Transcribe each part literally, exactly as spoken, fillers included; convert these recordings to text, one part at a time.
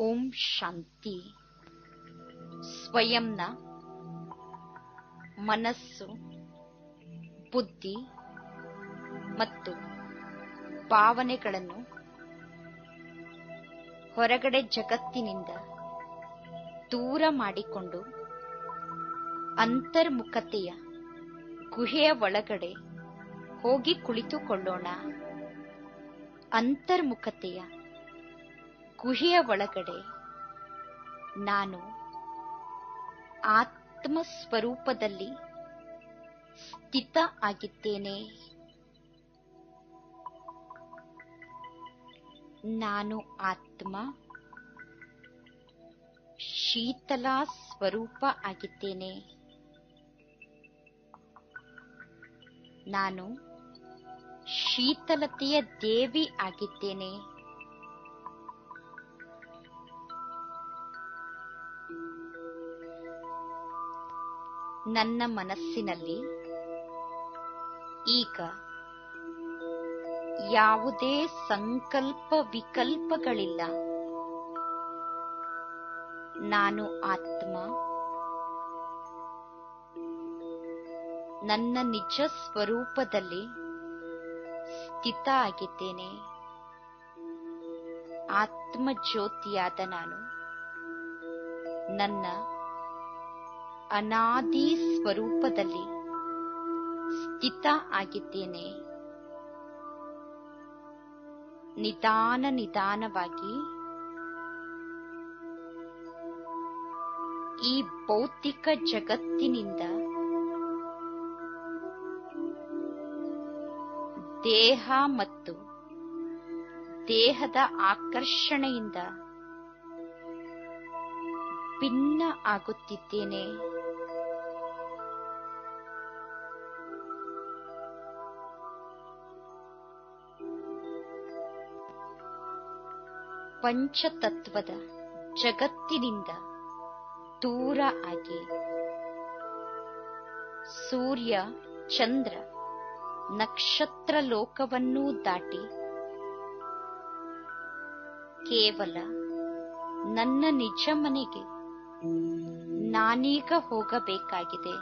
ಓಂ ಶಾಂತಿ. ಸ್ವಯಂನ ಮನಸ್ಸು, ಬುದ್ಧಿ ಮತ್ತು ಭಾವನೆಗಳನ್ನು ಹೊರಗಡೆ ಜಗತ್ತಿನಿಂದ ದೂರ ಮಾಡಿಕೊಂಡು ಅಂತರ್ಮುಖತೆಯ ಗುಹೆಯ ಒಳಗಡೆ ಹೋಗಿ ಕುಳಿತುಕೊಳ್ಳೋಣ. ಅಂತರ್ಮುಖತೆಯ ಗುಹೆಯ ಒಳಗಡೆ ನಾನು ಆತ್ಮ ಸ್ವರೂಪದಲ್ಲಿ ಸ್ಥಿತ ಆಗಿದ್ದೇನೆ. ನಾನು ಆತ್ಮ ಶೀತಲ ಸ್ವರೂಪ ಆಗಿದ್ದೇನೆ. ನಾನು ಶೀತಲತೆಯ ದೇವಿ ಆಗಿದ್ದೇನೆ. ನನ್ನ ಮನಸ್ಸಿನಲ್ಲಿ ಈಗ ಯಾವುದೇ ಸಂಕಲ್ಪ ವಿಕಲ್ಪಗಳಿಲ್ಲ. ನಾನು ಆತ್ಮ ನನ್ನ ನಿಜ ಸ್ವರೂಪದಲ್ಲಿ ಸ್ಥಿತ ಆಗಿದ್ದೇನೆ. ಆತ್ಮ ಜ್ಯೋತಿಯಾದ ನಾನು ನನ್ನ ಅನಾದಿ ಸ್ವರೂಪದಲ್ಲಿ ಸ್ಥಿತ ಆಗಿದ್ದೇನೆ. ನಿಧಾನ ನಿಧಾನವಾಗಿ ಈ ಭೌತಿಕ ಜಗತ್ತಿನಿಂದ ದೇಹ ಮತ್ತು ದೇಹದ ಆಕರ್ಷಣೆಯಿಂದ ಭಿನ್ನ ಆಗುತ್ತಿದ್ದೇನೆ. ಪಂಚತತ್ವದ ಜಗತ್ತಿನಿಂದ ದೂರ ಆಗಿ ಸೂರ್ಯ, ಚಂದ್ರ, ನಕ್ಷತ್ರ ಲೋಕವನ್ನೂ ದಾಟಿ ಕೇವಲ ನನ್ನ ನಿಜ ಮನೆಗೆ ನಾನೀಗ ಹೋಗಬೇಕಾಗಿದೆ.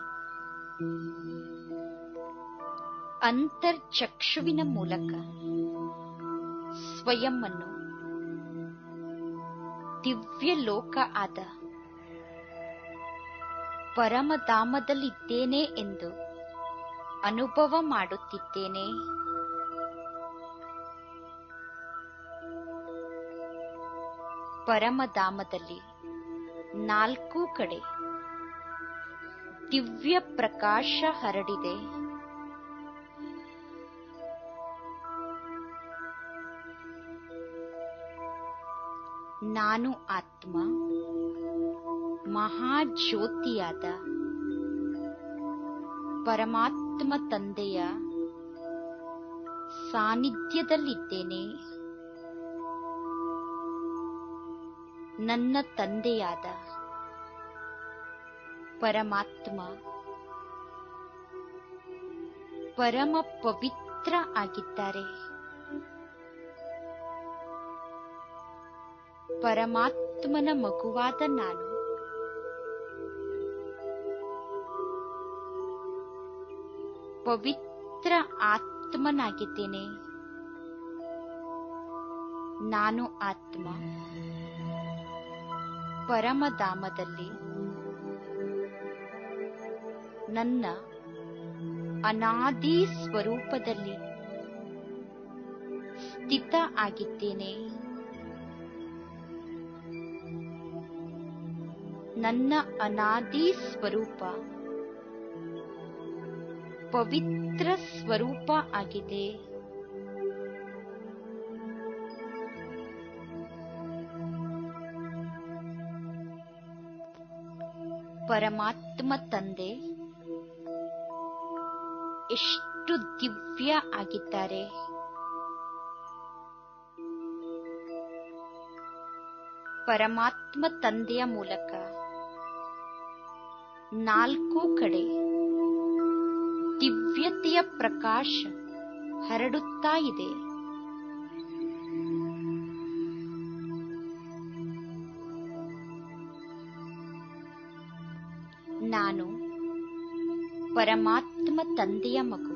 ಅಂತರ್ಚಕ್ಷುವಿನ ಮೂಲಕ ಸ್ವಯಂ ಅನ್ನು ದಿವ್ಯ ಲೋಕ ಆದ ಪರಮಧಾಮದಲ್ಲಿದ್ದೇನೆ ಎಂದು ಅನುಭವ ಮಾಡುತ್ತಿದ್ದೇನೆ. ಪರಮಧಾಮದಲ್ಲಿ ನಾಲ್ಕು ಕಡೆ ದಿವ್ಯ ಪ್ರಕಾಶ ಹರಡಿದೆ. ನಾನು ಆತ್ಮ ಮಹಾಜ್ಯೋತಿಯಾದ ಪರಮಾತ್ಮ ತಂದೆಯ ಸಾನ್ನಿಧ್ಯದಲ್ಲಿದ್ದೇನೆ. ನನ್ನ ತಂದೆಯಾದ ಪರಮಾತ್ಮ ಪರಮ ಪವಿತ್ರ ಆಗಿದ್ದಾರೆ. ಪರಮಾತ್ಮನ ಮಗುವಾದ ನಾನು ಪವಿತ್ರ ಆತ್ಮನಾಗಿದ್ದೇನೆ. ನಾನು ಆತ್ಮ ಪರಮಧಾಮದಲ್ಲಿ ನನ್ನ ಅನಾದಿ ಸ್ವರೂಪದಲ್ಲಿ ಸ್ಥಿತ ಆಗಿದ್ದೇನೆ. ನನ್ನ ಅನಾದಿ ಸ್ವರೂಪ ಪವಿತ್ರ ಸ್ವರೂಪ ಆಗಿದೆ. ಪರಮಾತ್ಮ ತಂದೆ ಎಷ್ಟು ದಿವ್ಯ ಆಗಿದ್ದಾರೆ. ಪರಮಾತ್ಮ ತಂದೆಯ ಮೂಲಕ ನಾಲ್ಕು ಕಡೆ ದಿವ್ಯತೆಯ ಪ್ರಕಾಶ ಹರಡುತ್ತಾ ಇದೆ. ನಾನು ಪರಮಾತ್ಮ ತಂದೆಯ ಮಗು.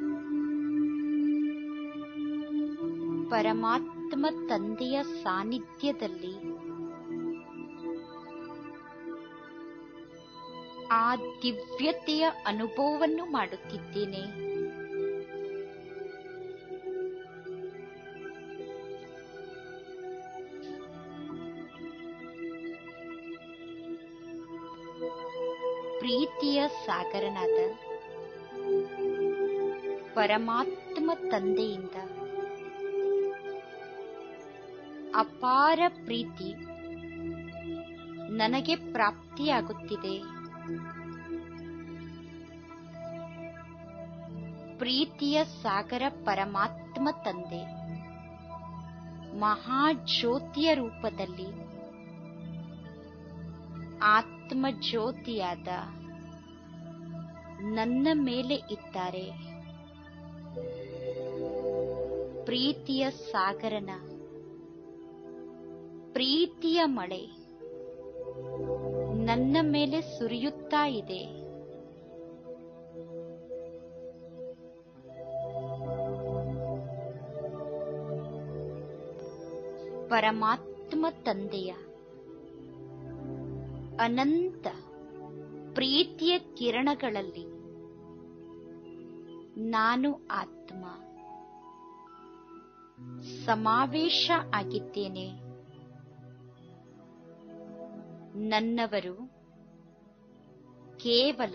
ಪರಮಾತ್ಮ ತಂದೆಯ ಸಾನ್ನಿಧ್ಯದಲ್ಲಿ ಆ ದಿವ್ಯತೆಯ ಅನುಭವವನ್ನು ಮಾಡುತ್ತಿದ್ದೇನೆ. ಪ್ರೀತಿಯ ಸಾಗರನಾದ ಪರಮಾತ್ಮ ತಂದೆಯಿಂದ ಅಪಾರ ಪ್ರೀತಿ ನನಗೆ ಪ್ರಾಪ್ತಿಯಾಗುತ್ತಿದೆ. ಪ್ರೀತಿಯ ಸಾಗರ ಪರಮಾತ್ಮ ತಂದೆ ಮಹಾಜ್ಯೋತಿಯ ರೂಪದಲ್ಲಿ ಆತ್ಮ ಜ್ಯೋತಿಯಾದ ನನ್ನ ಮೇಲೆ ಇದ್ದಾರೆ. ಪ್ರೀತಿಯ ಸಾಗರನ ಪ್ರೀತಿಯ ಮಳೆ ನನ್ನ ಮೇಲೆ ಸುರಿಯುತ್ತಾ ಇದೆ. ಪರಮಾತ್ಮ ತಂದೆಯ ಅನಂತ ಪ್ರೀತಿಯ ಕಿರಣಗಳಲ್ಲಿ ನಾನು ಆತ್ಮ ಸಮಾವೇಶ ಆಗಿದ್ದೇನೆ. ನನ್ನವರು ಕೇವಲ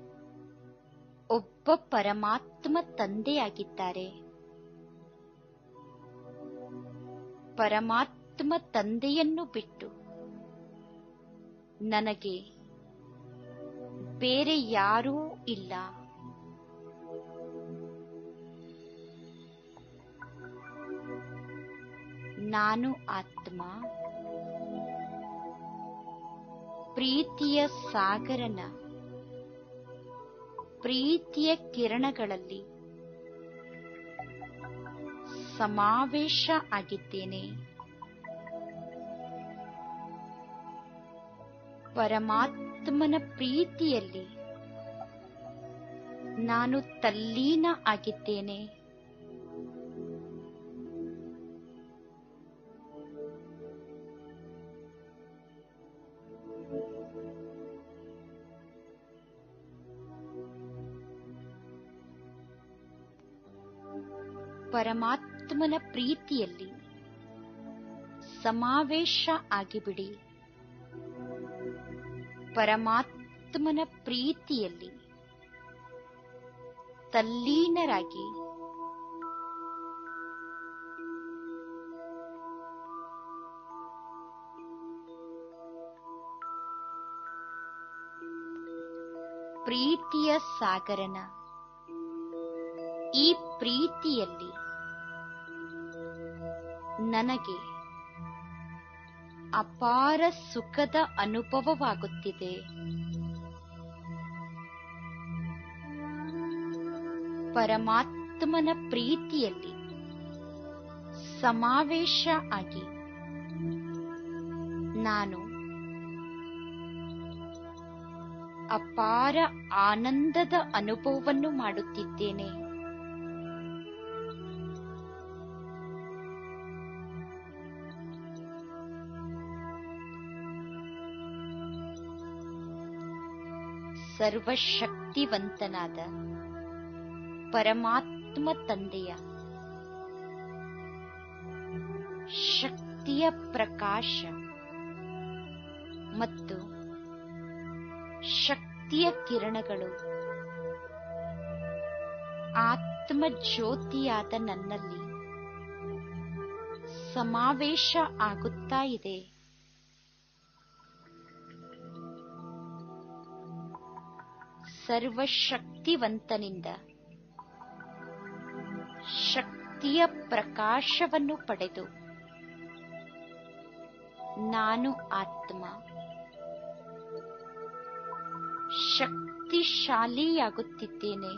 ಒಬ್ಬ ಪರಮಾತ್ಮ ತಂದೆಯಾಗಿದ್ದಾರೆ. ಪರಮಾತ್ಮ ತಂದೆಯನ್ನು ಬಿಟ್ಟು ನನಗೆ ಬೇರೆ ಯಾರೂ ಇಲ್ಲ. ನಾನು ಆತ್ಮ ಪ್ರೀತಿಯ ಸಾಗರನ ಪ್ರೀತಿಯ ಕಿರಣಗಳಲ್ಲಿ ಸಮಾವೇಶ ಆಗಿದ್ದೇನೆ. ಪರಮಾತ್ಮನ ಪ್ರೀತಿಯಲ್ಲಿ ನಾನು ತಲ್ಲೀನ ಆಗಿದ್ದೇನೆ. ಪರಮಾತ್ಮನ ಪ್ರೀತಿಯಲ್ಲಿ ಸಮಾವೇಶ ಆಗಿಬಿಡಿ. ಪರಮಾತ್ಮನ ಪ್ರೀತಿಯಲ್ಲಿ ತಲ್ಲೀನರಾಗಿ ಪ್ರೀತಿಯ ಸಾಗರನ ಈ ಪ್ರೀತಿಯಲ್ಲಿ ನನಗೆ ಅಪಾರ ಸುಖದ ಅನುಭವವಾಗುತ್ತಿದೆ. ಪರಮಾತ್ಮನ ಪ್ರೀತಿಯಲ್ಲಿ ಸಮಾವೇಶ ಆಗಿ ನಾನು ಅಪಾರ ಆನಂದದ ಅನುಭವವನ್ನು ಮಾಡುತ್ತಿದ್ದೇನೆ. ಸರ್ವಶಕ್ತಿವಂತನಾದ ಪರಮಾತ್ಮ ತಂದೆಯ ಶಕ್ತಿಯ ಪ್ರಕಾಶ ಮತ್ತು ಶಕ್ತಿಯ ಕಿರಣಗಳು ಆತ್ಮ ಜ್ಯೋತಿಯಾದ ನನ್ನಲ್ಲಿ ಸಮಾವೇಶ ಆಗುತ್ತಾ ಇದೆ. ಸರ್ವಶಕ್ತಿವಂತನಿಂದ ಶಕ್ತಿಯ ಪ್ರಕಾಶವನ್ನು ಪಡೆದು ನಾನು ಆತ್ಮ ಶಕ್ತಿಶಾಲಿಯಾಗುತ್ತಿದ್ದೇನೆ.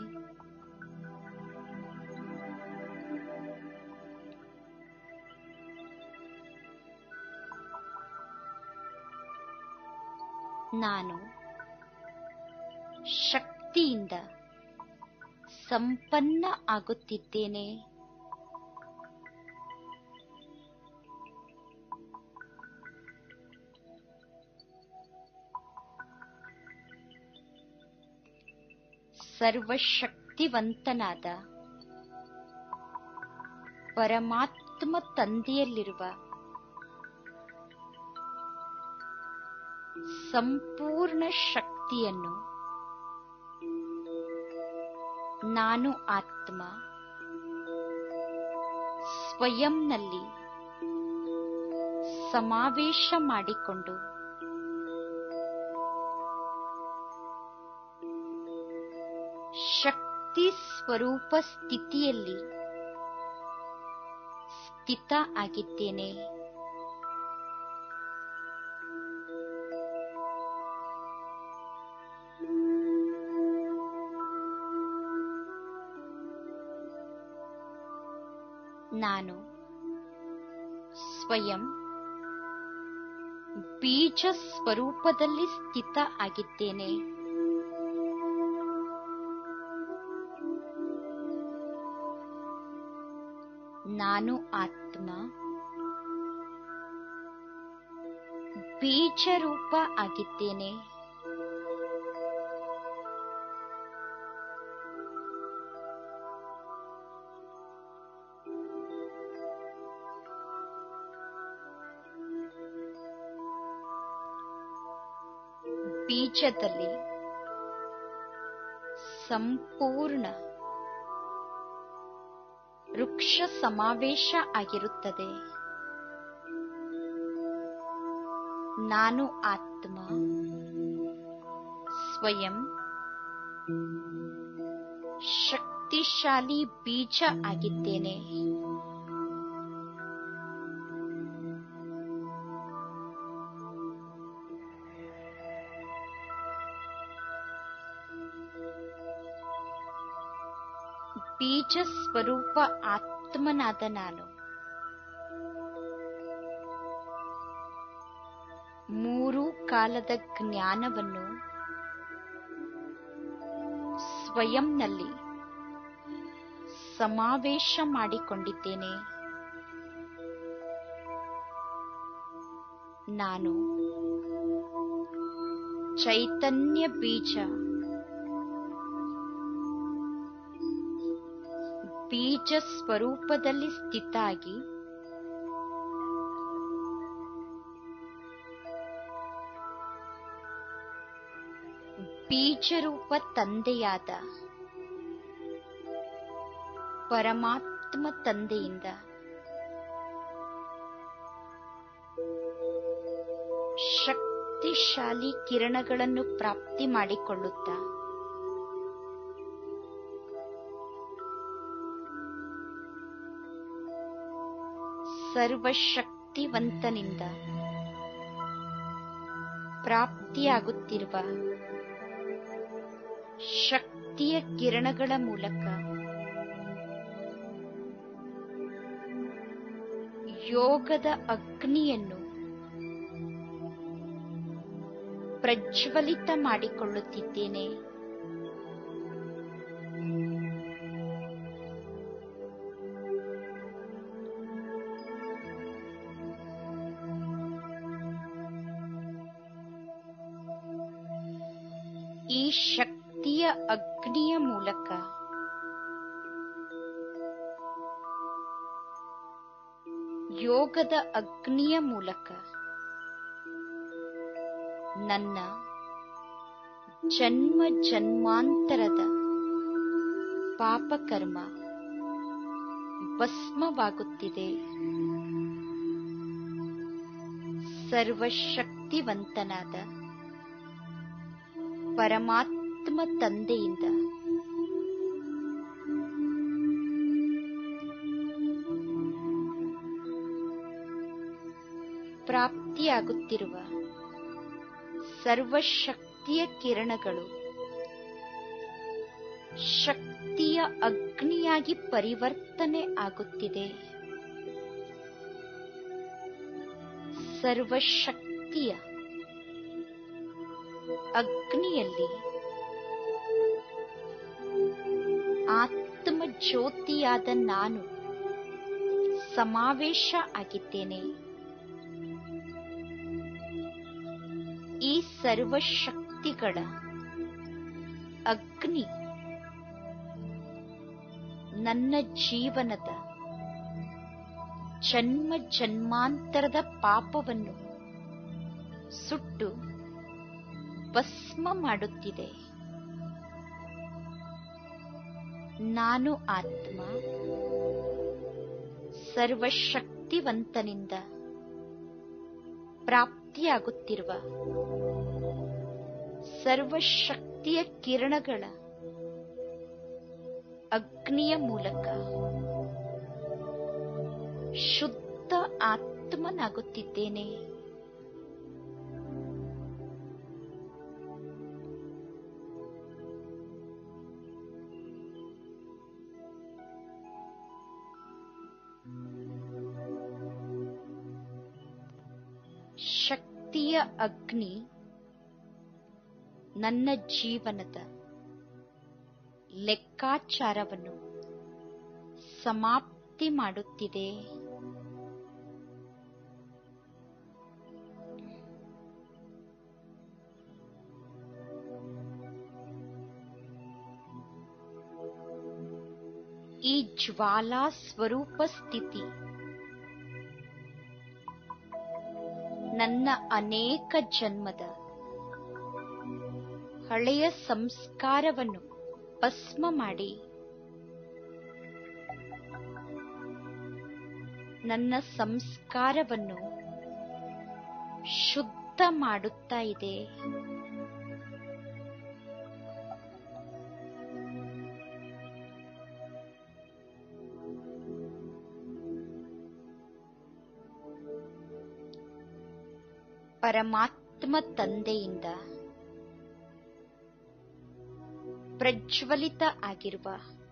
ನಾನು ಶಕ್ತಿಯಿಂದ ಸಂಪನ್ನ ಆಗುತ್ತಿದ್ದೇನೆ. ಸರ್ವಶಕ್ತಿವಂತನಾದ ಪರಮಾತ್ಮ ತಂದೆಯಲ್ಲಿರುವ ಸಂಪೂರ್ಣ ಶಕ್ತಿಯನ್ನು ನಾನು ಆತ್ಮ ಸ್ವಯಂನಲ್ಲಿ ಸಮಾವೇಶ ಮಾಡಿಕೊಂಡು ಶಕ್ತಿ ಸ್ವರೂಪ ಸ್ಥಿತಿಯಲ್ಲಿ ಸ್ಥಿತ ಆಗಿದ್ದೇನೆ. ನಾನು ಸ್ವಯಂ ಬೀಜ ಸ್ವರೂಪದಲ್ಲಿ ಸ್ಥಿತ ಆಗಿದ್ದೇನೆ. ನಾನು ಆತ್ಮ ಬೀಜ ರೂಪ ಆಗಿದ್ದೇನೆ. ಬೀಜದಲ್ಲಿ ಸಂಪೂರ್ಣ ವೃಕ್ಷ ಸಮಾವೇಶ ಆಗಿರುತ್ತದೆ. ನಾನು ಆತ್ಮ ಸ್ವಯಂ ಶಕ್ತಿಶಾಲಿ ಬೀಜ ಆಗಿದ್ದೇನೆ. ಬೀಜ ಸ್ವರೂಪ ಆತ್ಮನಾದ ನಾನು ಮೂರು ಕಾಲದ ಜ್ಞಾನವನ್ನು ಸ್ವಯಂನಲ್ಲಿ ಸಮಾವೇಶ ಮಾಡಿಕೊಂಡಿದ್ದೇನೆ. ನಾನು ಚೈತನ್ಯ ಬೀಜ ಬೀಜ ಸ್ವರೂಪದಲ್ಲಿ ಸ್ಥಿತ ಆಗಿ ಬೀಜರೂಪ ತಂದೆಯಾದ ಪರಮಾತ್ಮ ತಂದೆಯಿಂದ ಶಕ್ತಿಶಾಲಿ ಕಿರಣಗಳನ್ನು ಪ್ರಾಪ್ತಿ ಮಾಡಿಕೊಳ್ಳುತ್ತಾ ಸರ್ವಶಕ್ತಿವಂತನಿಂದ ಪ್ರಾಪ್ತಿಯಾಗುತ್ತಿರುವ ಶಕ್ತಿಯ ಕಿರಣಗಳ ಮೂಲಕ ಯೋಗದ ಅಗ್ನಿಯನ್ನು ಪ್ರಜ್ವಲಿತ ಮಾಡಿಕೊಳ್ಳುತ್ತಿದ್ದೇನೆ. ಈ ಶಕ್ತಿಯ ಅಗ್ನಿಯ ಮೂಲಕ ಯೋಗದ ಅಗ್ನಿಯ ಮೂಲಕ ನನ್ನ ಜನ್ಮ ಜನ್ಮಾಂತರದ ಪಾಪಕರ್ಮ ಭಸ್ಮವಾಗುತ್ತಿದೆ. ಸರ್ವಶಕ್ತಿವಂತನಾದ ಪರಮಾತ್ಮ ತಂದೆಯಿಂದ ಪ್ರಾಪ್ತಿಯಾಗುತ್ತಿರುವ ಸರ್ವಶಕ್ತಿಯ ಕಿರಣಗಳು ಶಕ್ತಿಯ ಅಗ್ನಿಯಾಗಿ ಪರಿವರ್ತನೆ ಆಗುತ್ತಿದೆ. ಸರ್ವಶಕ್ತಿಯ ಅಗ್ನಿಯಲ್ಲಿ ಆತ್ಮ ಜ್ಯೋತಿಯಾದ ನಾನು ಸಮಾವೇಶ ಆಗಿದ್ದೇನೆ. ಈ ಸರ್ವಶಕ್ತಿಗಳ ಅಗ್ನಿ ನನ್ನ ಜೀವನದ ಜನ್ಮ ಜನ್ಮಾಂತರದ ಪಾಪವನ್ನು ಸುಟ್ಟು ಭಸ್ಮ ಮಾಡುತ್ತಿದೆ. ನಾನು ಆತ್ಮ ಸರ್ವಶಕ್ತಿವಂತನಿಂದ ಪ್ರಾಪ್ತಿಯಾಗುತ್ತಿರುವ ಸರ್ವಶಕ್ತಿಯ ಕಿರಣಗಳ ಅಗ್ನಿಯ ಮೂಲಕ ಶುದ್ಧ ಆತ್ಮನಾಗುತ್ತಿದ್ದೇನೆ. ಶಕ್ತಿಯ ಅಗ್ನಿ ನನ್ನ ಜೀವನದ ಲೆಕ್ಕಾಚಾರವನ್ನು ಸಮಾಪ್ತಿ ಮಾಡುತ್ತಿದೆ. ಈ ಜ್ವಾಲಾ ಸ್ವರೂಪ ಸ್ಥಿತಿ ನನ್ನ ಅನೇಕ ಜನ್ಮದ ಹಳೆಯ ಸಂಸ್ಕಾರವನ್ನು ಭಸ್ಮ ಮಾಡಿ ನನ್ನ ಸಂಸ್ಕಾರವನ್ನು ಶುದ್ಧ ಮಾಡುತ್ತಾ ಇದೆ. ಪರಮಾತ್ಮ ತಂದೆಯಿಂದ ಪ್ರಜ್ವಲಿತ ಆಗಿರುವ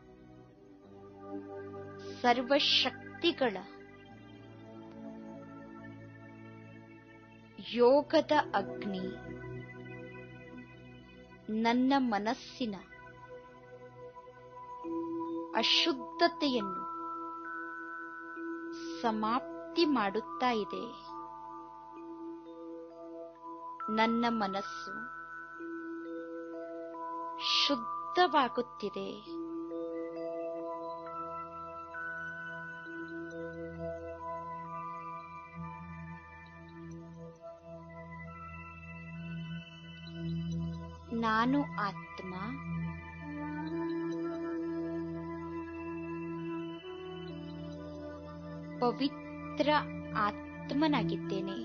ಸರ್ವಶಕ್ತಿಗಳ ಯೋಗದ ಅಗ್ನಿ ನನ್ನ ಮನಸ್ಸಿನ ಅಶುದ್ಧತೆಯನ್ನು ಸಮಾಪ್ತಿ ಮಾಡುತ್ತಾ ಇದೆ. ನನ್ನ ಮನಸ್ಸು ಶುದ್ಧವಾಗುತ್ತಿದೆ. ನಾನು ಆತ್ಮ ಪವಿತ್ರ ಆತ್ಮನಾಗಿದ್ದೇನೆ.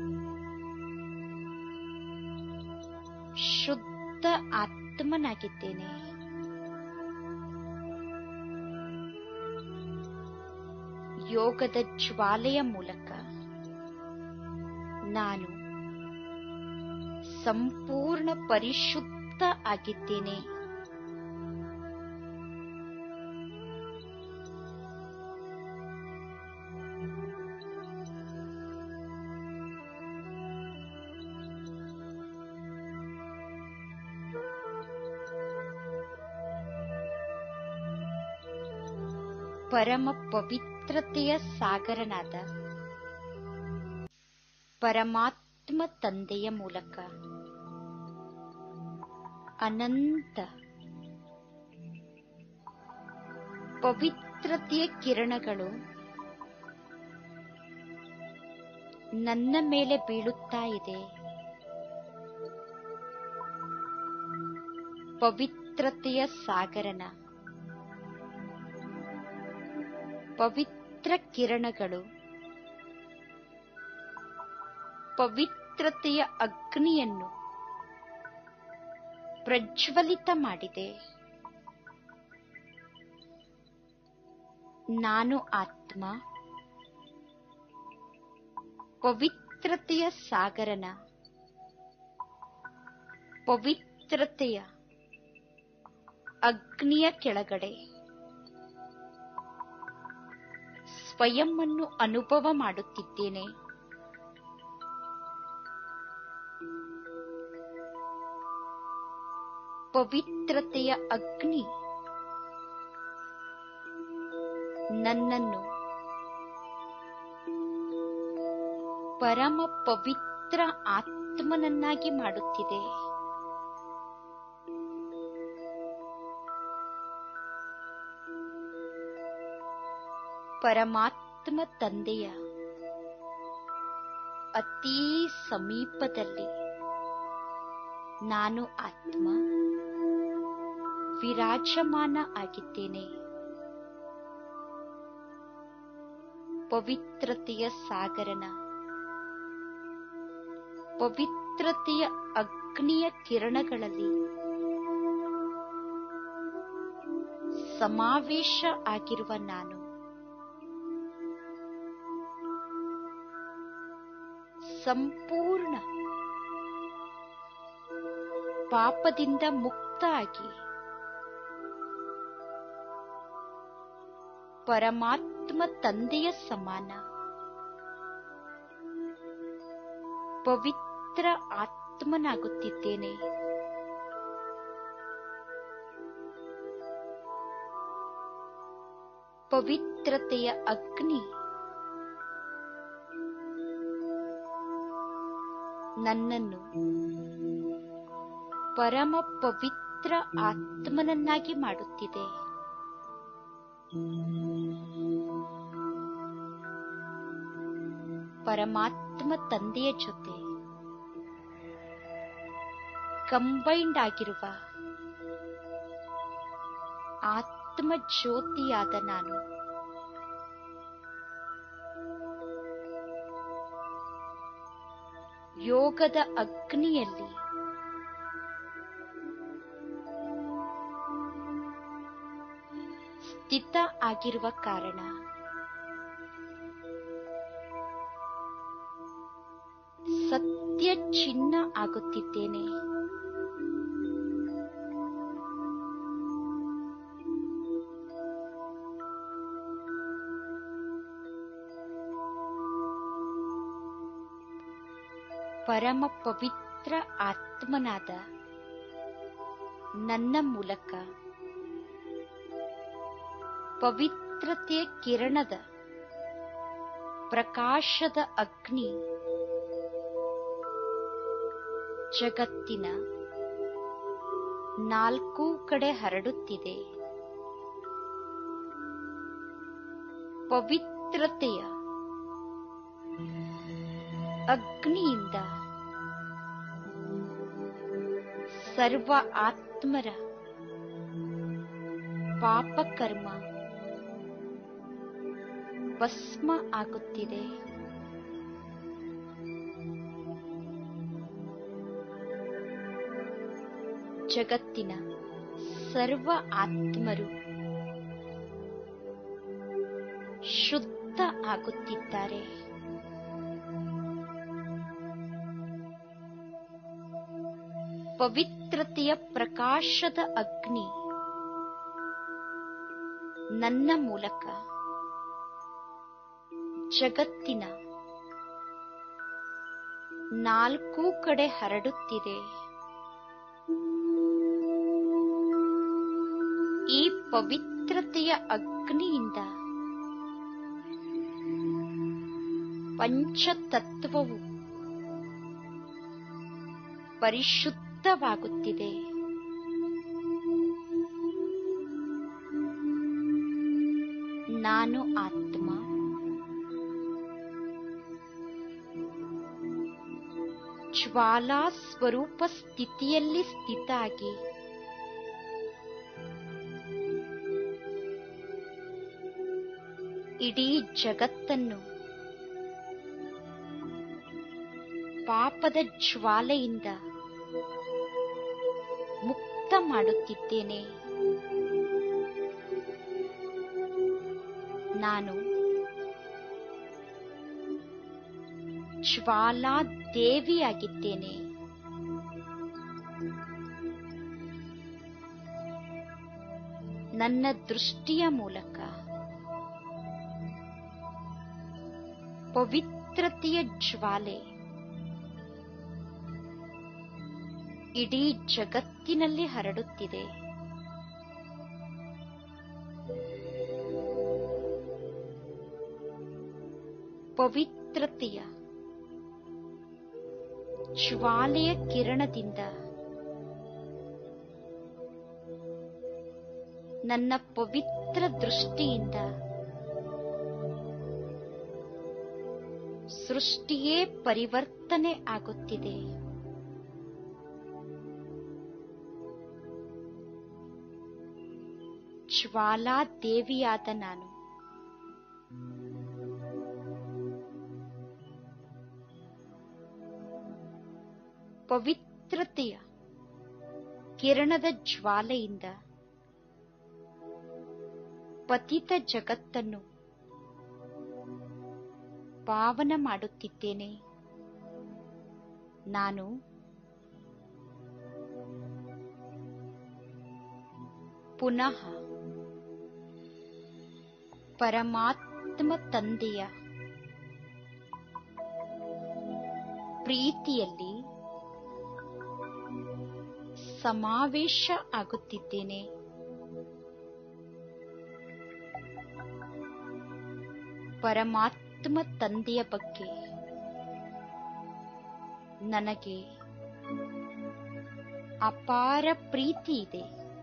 ಶುದ್ಧ ಆತ್ಮನಾಗಿದ್ದೇನೆ. ಯೋಗದ ಜ್ವಾಲೆಯ ಮೂಲಕ ನಾನು ಸಂಪೂರ್ಣ ಪರಿಶುದ್ಧ ಆಗಿದ್ದೇನೆ. ಪರಮ ಪವಿತ್ರತೆಯ ಸಾಗರನಾದ ಪರಮಾತ್ಮ ತಂದೆಯ ಮೂಲಕ ಅನಂತ ಪವಿತ್ರತೆಯ ಕಿರಣಗಳು ನನ್ನ ಮೇಲೆ ಬೀಳುತ್ತಾ ಇದೆ. ಪವಿತ್ರತೆಯ ಸಾಗರನ ಪವಿತ್ರ ಕಿರಣಗಳು ಪವಿತ್ರತೆಯ ಅಗ್ನಿಯನ್ನು ಪ್ರಜ್ವಲಿತ ಮಾಡಿದೆ. ನಾನು ಆತ್ಮ ಪವಿತ್ರತೆಯ ಸಾಗರನ ಪವಿತ್ರತೆಯ ಅಗ್ನಿಯ ಕೆಳಗಡೆ ಸ್ವಯಂ ಅನ್ನು ಅನುಭವ ಮಾಡುತ್ತಿದ್ದೇನೆ. ಪವಿತ್ರತೆಯ ಅಗ್ನಿ ನನ್ನನ್ನು ಪರಮ ಪವಿತ್ರ ಆತ್ಮನನ್ನಾಗಿ ಮಾಡುತ್ತಿದೆ. ಪರಮಾತ್ಮ ತಂದೆಯ ಅತೀ ಸಮೀಪದಲ್ಲಿ ನಾನು ಆತ್ಮ ವಿರಾಜಮಾನ ಆಗಿದ್ದೇನೆ. ಪವಿತ್ರತೆಯ ಸಾಗರನ ಪವಿತ್ರತೆಯ ಅಗ್ನಿಯ ಕಿರಣಗಳಲ್ಲಿ ಸಮಾವೇಶ ಆಗಿರುವ ನಾನು ಸಂಪೂರ್ಣ ಪಾಪದಿಂದ ಮುಕ್ತ ಆಗಿ ಪರಮಾತ್ಮ ತಂದೆಯ ಸಮಾನ ಪವಿತ್ರ ಆತ್ಮನಾಗುತ್ತಿದ್ದೇನೆ. ಪವಿತ್ರತೆಯ ಅಗ್ನಿ ನನ್ನನ್ನು ಪರಮ ಪವಿತ್ರ ಆತ್ಮನನ್ನಾಗಿ ಮಾಡುತ್ತಿದೆ. ಪರಮಾತ್ಮ ತಂದೆಯ ಜೊತೆ ಕಂಬೈಂಡ್ ಆಗಿರುವ ಆತ್ಮ ಜ್ಯೋತಿಯಾದ ನಾನು ಯೋಗದ ಅಗ್ನಿಯಲ್ಲಿ ಸ್ಥಿತ ಆಗಿರುವ ಕಾರಣ ಸತ್ಯ ಚಿನ್ನ ಆಗುತ್ತಿದ್ದೇನೆ. ಪರಮ ಪವಿತ್ರ ಆತ್ಮನಾದ ನನ್ನ ಮೂಲಕ ಪವಿತ್ರತೆಯ ಕಿರಣದ ಪ್ರಕಾಶದ ಅಗ್ನಿ ಜಗತ್ತಿನ ನಾಲ್ಕೂ ಕಡೆ ಹರಡುತ್ತಿದೆ. ಪವಿತ್ರತೆಯ ಅಗ್ನಿಯಿಂದ ಸರ್ವ ಆತ್ಮರ ಪಾಪಕರ್ಮ ಭಸ್ಮ ಆಗುತ್ತಿದೆ. ಜಗತ್ತಿನ ಸರ್ವ ಆತ್ಮರು ಶುದ್ಧ ಆಗುತ್ತಿದ್ದಾರೆ. ಪವಿತ್ರತೆಯ ಪ್ರಕಾಶದ ಅಗ್ನಿ ನನ್ನ ಮೂಲಕ ಜಗತ್ತಿನ ನಾಲ್ಕೂ ಕಡೆ ಹರಡುತ್ತಿದೆ. ಈ ಪವಿತ್ರತೆಯ ಅಗ್ನಿಯಿಂದ ಪಂಚತತ್ವವು ಪರಿಶುದ್ಧವಾಗುತ್ತಿದೆ. ನಾನು ಆತ್ಮ ಜ್ವಾಲಾ ಸ್ವರೂಪ ಸ್ಥಿತಿಯಲ್ಲಿ ಸ್ಥಿತ ಆಗಿ ಇಡೀ ಜಗತ್ತನ್ನು ಪಾಪದ ಜ್ವಾಲೆಯಿಂದ ಮುಕ್ತ ಮಾಡುತ್ತಿದ್ದೇನೆ. ನಾನು ಜ್ವಾಲಾ ದೇವಿಯಾಗಿದ್ದೇನೆ. ನನ್ನ ದೃಷ್ಟಿಯ ಮೂಲಕ ಪವಿತ್ರತೆಯ ಜ್ವಾಲೆ ಇಡೀ ಜಗತ್ತಿನಲ್ಲಿ ಹರಡುತ್ತಿದೆ. ಪವಿತ್ರತೆಯ ಜ್ವಾಲೆಯ ಕಿರಣದಿಂದ ನನ್ನ ಪವಿತ್ರ ದೃಷ್ಟಿಯಿಂದ ಸೃಷ್ಟಿಯೇ ಪರಿವರ್ತನೆ ಆಗುತ್ತಿದೆ. ಜ್ವಾಲಾದೇವಿಯಾದ ನಾನು ಪವಿತ್ರತೆಯ ಕಿರಣದ ಜ್ವಾಲೆಯಿಂದ ಪತಿತ ಜಗತ್ತನ್ನು ಪಾವನ ಮಾಡುತ್ತಿದ್ದೇನೆ. ನಾನು ಪುನಃ ಪರಮಾತ್ಮ ತಂದೆಯ ಪ್ರೀತಿಯಲ್ಲಿ ಸಮಾವೇಶ ಆಗುತ್ತಿದ್ದೇನೆ. ಪರಮಾತ್ಮ ತಂದೆಯ ಬಗ್ಗೆ ನನಗೆ ಅಪಾರ ಪ್ರೀತಿ ಇದೆ.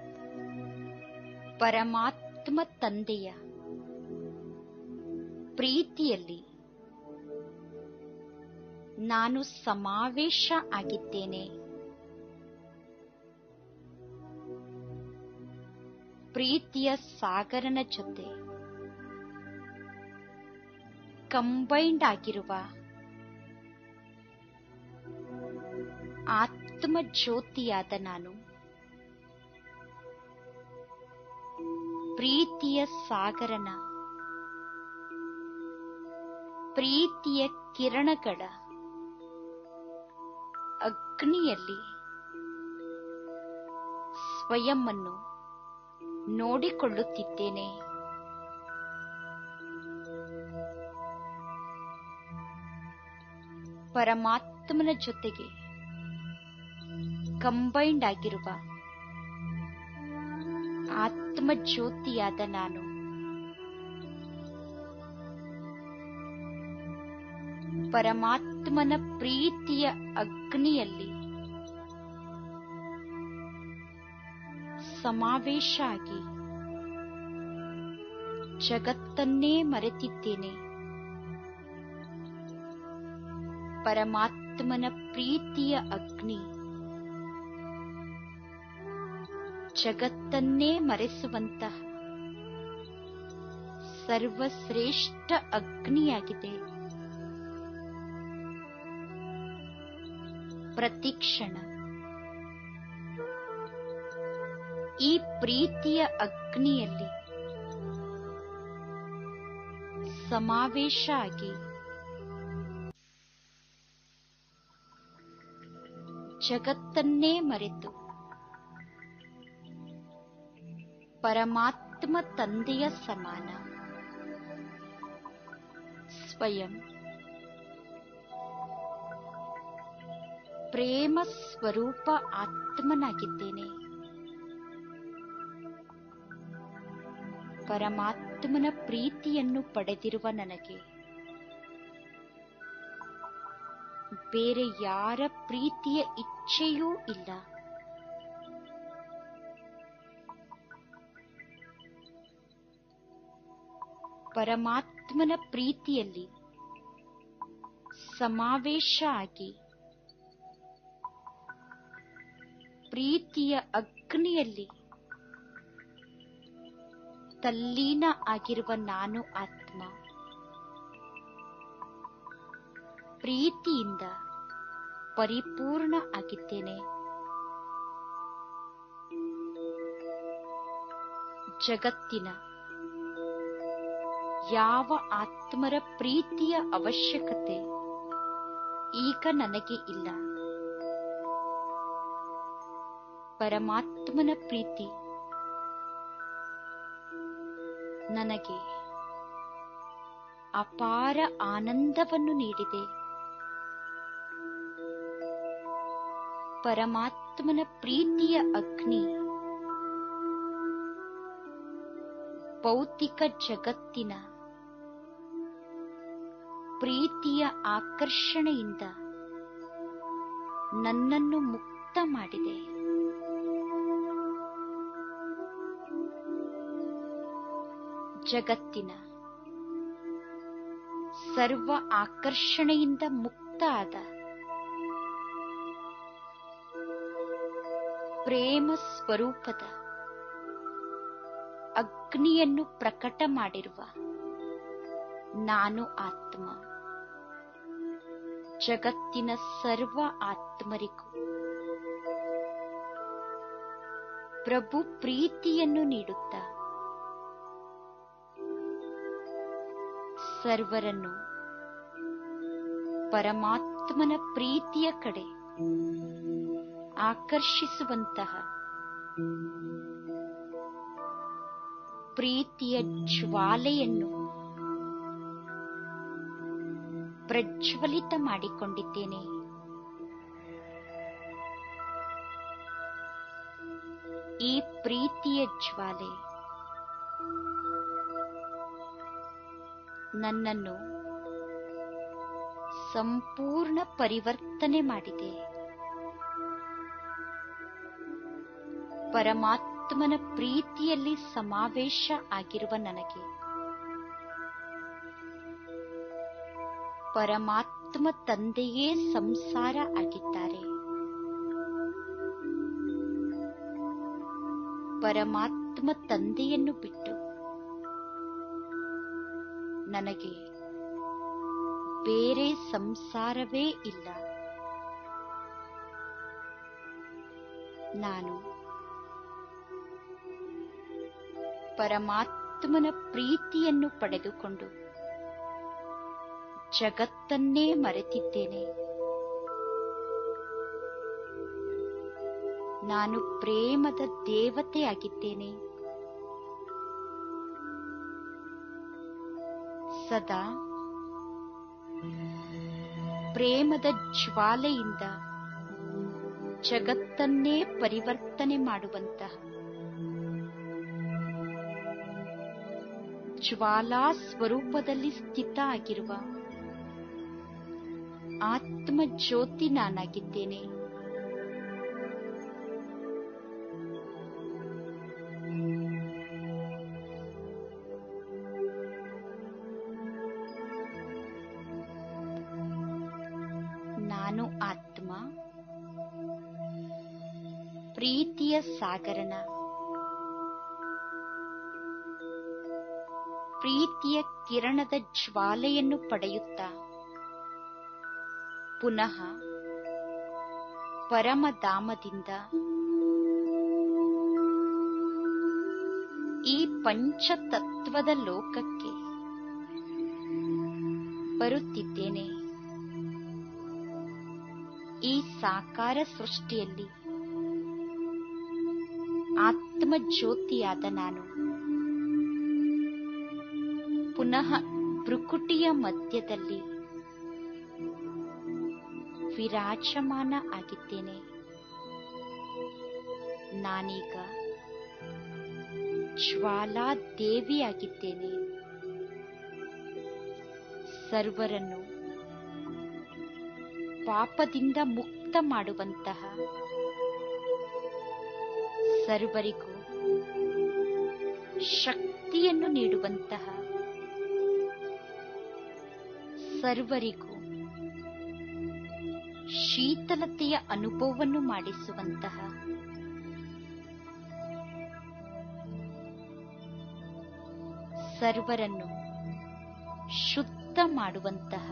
ಪರಮಾತ್ಮ ತಂದೆಯ ಪ್ರೀತಿಯಲ್ಲಿ ನಾನು ಸಮಾವೇಶ ಆಗಿದ್ದೇನೆ. ಪ್ರೀತಿಯ ಸಾಗರನ ಜೊತೆ ಕಂಬೈಂಡ್ ಆಗಿರುವ ಆತ್ಮ ಜ್ಯೋತಿಯಾದ ನಾನು ಪ್ರೀತಿಯ ಸಾಗರನ ಪ್ರೀತಿಯ ಕಿರಣಗಳ ಅಗ್ನಿಯಲ್ಲಿ ಸ್ವಯಂವನ್ನು ನೋಡಿಕೊಳ್ಳುತ್ತಿದ್ದೇನೆ. ಪರಮಾತ್ಮನ ಜೊತೆಗೆ ಕಂಬೈಂಡ್ ಆಗಿರುವ ಆತ್ಮ ಜ್ಯೋತಿಯಾದ ನಾನು ಪರಮಾತ್ಮನ ಪ್ರೀತಿಯ ಅಗ್ನಿಯಲ್ಲಿ ಸಮಾವೇಶ ಆಗಿ ಜಗತ್ತನ್ನೇ ಮರೆತಿದ್ದೇನೆ. ಪರಮಾತ್ಮನ ಪ್ರೀತಿಯ ಅಗ್ನಿ ಜಗತ್ತನ್ನೇ ಮರೆಸುವಂತಹ ಸರ್ವಶ್ರೇಷ್ಠ ಅಗ್ನಿಯಾಗಿದೆ. ಪ್ರತಿಕ್ಷಣ ಈ ಪ್ರೀತಿಯ ಅಗ್ನಿಯಲ್ಲಿ ಸಮಾವೇಶ ಆಗಿ ಜಗತ್ತನ್ನೇ ಮರೆತು ಪರಮಾತ್ಮ ತಂದೆಯ ಸಮಾನ ಸ್ವಯಂ ಪ್ರೇಮ ಸ್ವರೂಪ ಆತ್ಮನಾಗಿದ್ದೇನೆ. ಪರಮಾತ್ಮನ ಪ್ರೀತಿಯನ್ನು ಪಡೆದಿರುವ ನನಗೆ ಬೇರೆ ಯಾರ ಪ್ರೀತಿಯ ಇಚ್ಛೆಯೂ ಇಲ್ಲ. ಪರಮಾತ್ಮನ ಪ್ರೀತಿಯಲ್ಲಿ ಸಮಾವೇಶ ಆಗಿ ಪ್ರೀತಿಯ ಅಗ್ನಿಯಲ್ಲಿ ತಲ್ಲೀನ ಆಗಿರುವ ನಾನು ಆತ್ಮ ಪ್ರೀತಿಯಿಂದ ಪರಿಪೂರ್ಣ ಆಗಿದ್ದೇನೆ. ಜಗತ್ತಿನ ಯಾವ ಆತ್ಮರ ಪ್ರೀತಿಯ ಅವಶ್ಯಕತೆ ಈಗ ನನಗೆ ಇಲ್ಲ. ಪರಮಾತ್ಮನ ಪ್ರೀತಿ ನನಗೆ ಅಪಾರ ಆನಂದವನ್ನು ನೀಡಿದೆ. ಪರಮಾತ್ಮನ ಪ್ರೀತಿಯ ಅಗ್ನಿ ಭೌತಿಕ ಜಗತ್ತಿನ ಪ್ರೀತಿಯ ಆಕರ್ಷಣೆಯಿಂದ ನನ್ನನ್ನು ಮುಕ್ತ ಮಾಡಿದೆ. ಜಗತ್ತಿನ ಸರ್ವ ಆಕರ್ಷಣೆಯಿಂದ ಮುಕ್ತ ಆದ ಪ್ರೇಮ ಸ್ವರೂಪದ ಅಗ್ನಿಯನ್ನು ಪ್ರಕಟ ಮಾಡಿರುವ ನಾನು ಆತ್ಮ ಜಗತ್ತಿನ ಸರ್ವ ಆತ್ಮರಿಗೂ ಪ್ರಭು ಪ್ರೀತಿಯನ್ನು ನೀಡುತ್ತಾ ಸರ್ವರನ್ನು ಪರಮಾತ್ಮನ ಪ್ರೀತಿಯ ಕಡೆ ಆಕರ್ಷಿಸುವಂತಹ ಪ್ರೀತಿಯ ಜ್ವಾಲೆಯನ್ನು ಪ್ರಜ್ವಲಿತ ಮಾಡಿಕೊಂಡಿದ್ದೇನೆ. ಈ ಪ್ರೀತಿಯ ಜ್ವಾಲೆ ನನ್ನನ್ನು ಸಂಪೂರ್ಣ ಪರಿವರ್ತನೆ ಮಾಡಿದೆ. ಪರಮಾತ್ಮನ ಪ್ರೀತಿಯಲ್ಲಿ ಸಮಾವೇಶ ಆಗಿರುವ ನನಗೆ ಪರಮಾತ್ಮ ತಂದೆಯೇ ಸಂಸಾರ ಆಗಿದ್ದಾರೆ. ಪರಮಾತ್ಮ ತಂದೆಯನ್ನು ಬಿಟ್ಟು ನನಗೆ ಬೇರೆ ಸಂಸಾರವೇ ಇಲ್ಲ. ನಾನು ಪರಮಾತ್ಮನ ಪ್ರೀತಿಯನ್ನು ಪಡೆದುಕೊಂಡು ಜಗತ್ತನ್ನೇ ಮರೆತಿದ್ದೇನೆ. ನಾನು ಪ್ರೇಮದ ದೇವತೆಯಾಗಿದ್ದೇನೆ. ಸದಾ ಪ್ರೇಮದ ಜ್ವಾಲೆಯಿಂದ ಜಗತ್ತನ್ನೇ ಪರಿವರ್ತನೆ ಮಾಡುವಂತಹ ಜ್ವಾಲಾ ಸ್ವರೂಪದಲ್ಲಿ ಸ್ಥಿತ ಆಗಿರುವ ಆತ್ಮ ಜ್ಯೋತಿ ನಾನಾಗಿದ್ದೇನೆ. ನಾನು ಆತ್ಮ ಪ್ರೀತಿಯ ಸಾಗರನ ಪ್ರೀತಿಯ ಕಿರಣದ ಜ್ವಾಲೆಯನ್ನು ಪಡೆಯುತ್ತಾ ಪುನಃ ಪರಮಧಾಮದಿಂದ ಈ ಪಂಚತತ್ವದ ಲೋಕಕ್ಕೆ ಬರುತ್ತಿದ್ದೇನೆ. ಈ ಸಾಕಾರ ಸೃಷ್ಟಿಯಲ್ಲಿ ಆತ್ಮ ಜ್ಯೋತಿಯಾದ ನಾನು ಪುನಃ ಭ್ರುಕುಟಿಯ ಮಧ್ಯದಲ್ಲಿ ವಿರಾಜಮಾನ ಆಗಿದ್ದೇನೆ. ನಾನೀಗ ಜ್ವಾಲಾ ದೇವಿಯಾಗಿದ್ದೇನೆ. ಸರ್ವರನ್ನು ಪಾಪದಿಂದ ಮುಕ್ತ ಮಾಡುವಂತಹ, ಸರ್ವರಿಗೂ ಶಕ್ತಿಯನ್ನು ನೀಡುವಂತಹ, ಸರ್ವರಿಗೂ ಶೀತಲತೆಯ ಅನುಭವವನ್ನು ಮಾಡಿಸುವಂತಹ, ಸರ್ವರನ್ನು ಶುದ್ಧ ಮಾಡುವಂತಹ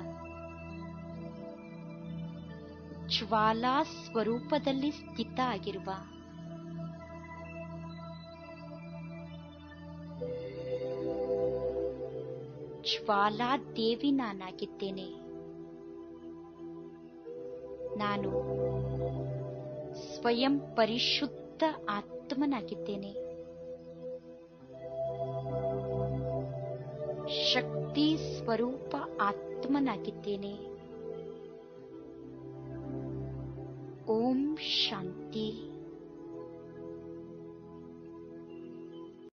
ಜ್ವಾಲಾ ಸ್ವರೂಪದಲ್ಲಿ ಸ್ಥಿತ ಆಗಿರುವ ಜ್ವಾಲಾ ದೇವಿ ನಾನಾಗಿದ್ದೇನೆ. ನಾನು ಸ್ವಯಂ ಪರಿಶುದ್ಧ ಆತ್ಮನಾಗಿದ್ದೇನೆ. ಶಕ್ತಿ ಸ್ವರೂಪ ಆತ್ಮನಾಗಿದ್ದೇನೆ. ಓಂ ಶಾಂತಿ.